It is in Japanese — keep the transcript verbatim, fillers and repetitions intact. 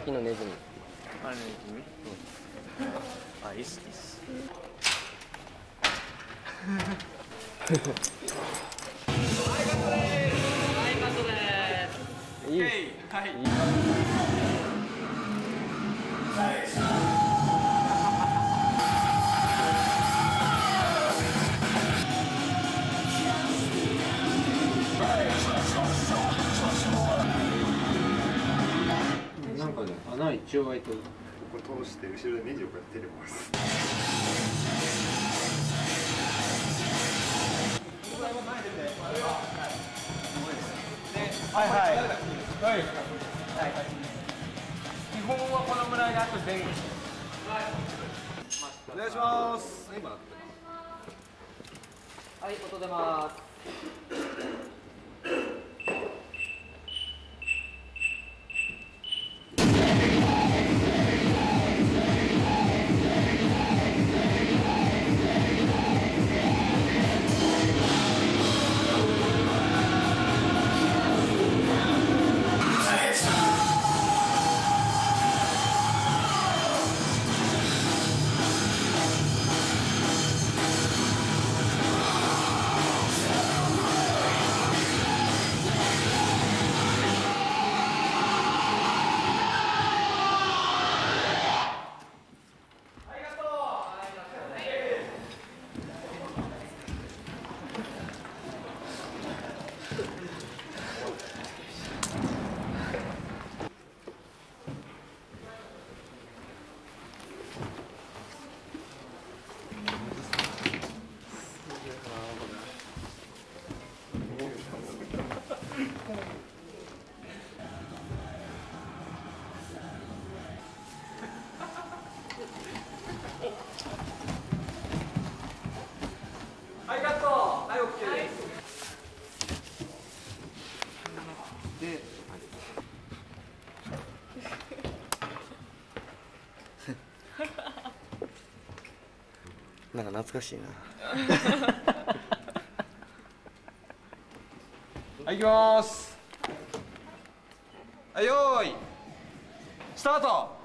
敵のネズミ。 あれネズミ？あ、いいっすいいっす。 はいカットです。はいカットです。 いい。 はい。 なんかね、穴一応開いてる。 ここ通して後ろでネジをこうやって手で回す。 はいはい。はい。基本はこのぐらいであと前後。 お願いします。 はい、音出ます。はい、カット。はい、オッケーです。 なんか懐かしいな。 はい、行きます。はい、よーい。スタート。